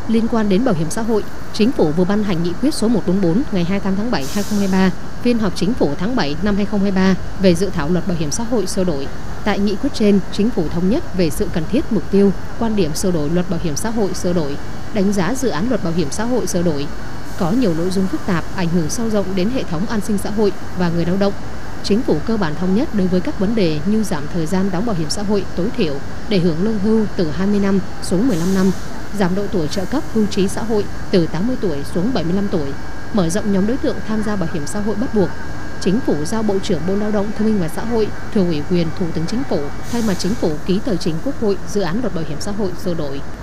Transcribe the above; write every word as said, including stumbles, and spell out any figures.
Liên quan đến bảo hiểm xã hội, Chính phủ vừa ban hành nghị quyết số một trăm bốn mươi bốn ngày hai mươi tám tháng bảy năm hai nghìn không trăm hai mươi ba, phiên họp Chính phủ tháng bảy năm hai nghìn không trăm hai mươi ba về dự thảo luật bảo hiểm xã hội sửa đổi. Tại nghị quyết trên, Chính phủ thống nhất về sự cần thiết, mục tiêu, quan điểm sửa đổi luật bảo hiểm xã hội sửa đổi, đánh giá dự án luật bảo hiểm xã hội sửa đổi. Có nhiều nội dung phức tạp, ảnh hưởng sâu rộng đến hệ thống an sinh xã hội và người lao động. Chính phủ cơ bản thống nhất đối với các vấn đề như giảm thời gian đóng bảo hiểm xã hội tối thiểu để hưởng lương hưu từ hai mươi năm xuống mười lăm năm, giảm độ tuổi trợ cấp hưu trí xã hội từ tám mươi tuổi xuống bảy mươi lăm tuổi, mở rộng nhóm đối tượng tham gia bảo hiểm xã hội bắt buộc. Chính phủ giao Bộ trưởng Bộ Lao động Thương binh và Xã hội thừa ủy quyền Thủ tướng Chính phủ thay mặt Chính phủ ký tờ trình Quốc hội dự án luật bảo hiểm xã hội sửa đổi.